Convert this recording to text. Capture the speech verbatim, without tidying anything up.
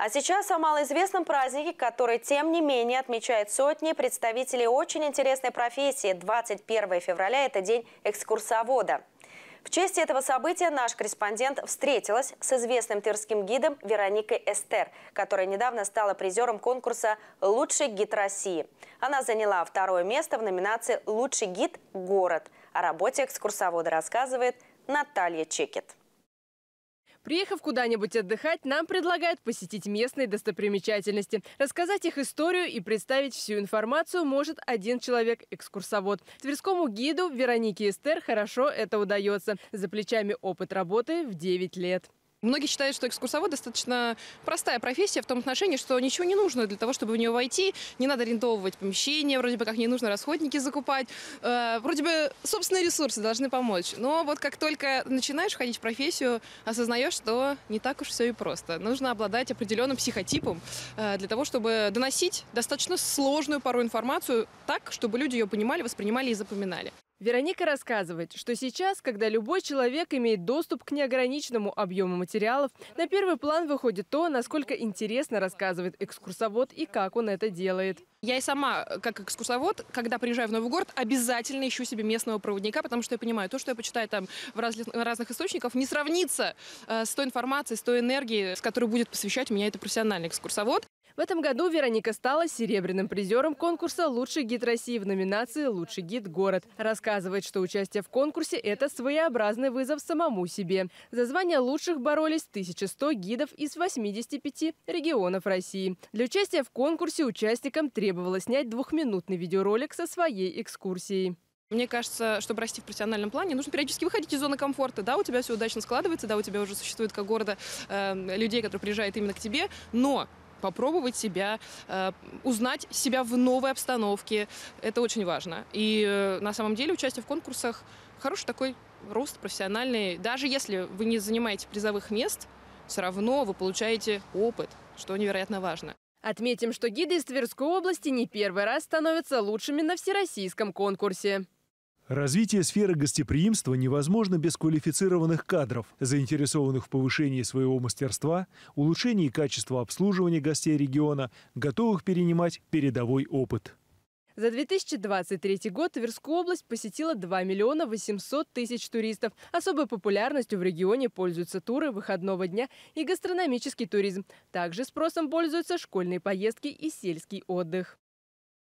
А сейчас о малоизвестном празднике, который, тем не менее, отмечают сотни представителей очень интересной профессии. двадцать первое февраля – это день экскурсовода. В честь этого события наш корреспондент встретилась с известным тырским гидом Вероникой Эстер, которая недавно стала призером конкурса «Лучший гид России». Она заняла второе место в номинации «Лучший гид Город». О работе экскурсовода рассказывает Наталья Чекет. Приехав куда-нибудь отдыхать, нам предлагают посетить местные достопримечательности. Рассказать их историю и представить всю информацию может один человек – экскурсовод. Тверскому гиду Веронике Эстер хорошо это удается. За плечами опыт работы в девять лет. Многие считают, что экскурсовод достаточно простая профессия в том отношении, что ничего не нужно для того, чтобы в нее войти. Не надо арендовывать помещение, вроде бы как не нужно расходники закупать. Э, вроде бы собственные ресурсы должны помочь. Но вот как только начинаешь ходить в профессию, осознаешь, что не так уж все и просто. Нужно обладать определенным психотипом э, для того, чтобы доносить достаточно сложную порой информацию так, чтобы люди ее понимали, воспринимали и запоминали. Вероника рассказывает, что сейчас, когда любой человек имеет доступ к неограниченному объему материалов, на первый план выходит то, насколько интересно рассказывает экскурсовод и как он это делает. Я и сама, как экскурсовод, когда приезжаю в новый город, обязательно ищу себе местного проводника, потому что я понимаю, то, что я почитаю там в разных, разных источниках, не сравнится э, с той информацией, с той энергией, с которой будет посвящать меня этот профессиональный экскурсовод. В этом году Вероника стала серебряным призером конкурса «Лучший гид России» в номинации «Лучший гид Город». Рассказывает, что участие в конкурсе – это своеобразный вызов самому себе. За звание лучших боролись тысяча сто гидов из восьмидесяти пяти регионов России. Для участия в конкурсе участникам требовалось снять двухминутный видеоролик со своей экскурсией. Мне кажется, чтобы расти в профессиональном плане, нужно периодически выходить из зоны комфорта. Да, у тебя все удачно складывается, да, у тебя уже существует как города э, людей, которые приезжают именно к тебе, но попробовать себя, э, узнать себя в новой обстановке. Это очень важно. И э, на самом деле участие в конкурсах хороший такой рост профессиональный. Даже если вы не занимаете призовых мест, все равно вы получаете опыт, что невероятно важно. Отметим, что гиды из Тверской области не первый раз становятся лучшими на всероссийском конкурсе. Развитие сферы гостеприимства невозможно без квалифицированных кадров, заинтересованных в повышении своего мастерства, улучшении качества обслуживания гостей региона, готовых перенимать передовой опыт. За две тысячи двадцать третий год Тверскую область посетило два миллиона восемьсот тысяч туристов. Особой популярностью в регионе пользуются туры выходного дня и гастрономический туризм. Также спросом пользуются школьные поездки и сельский отдых.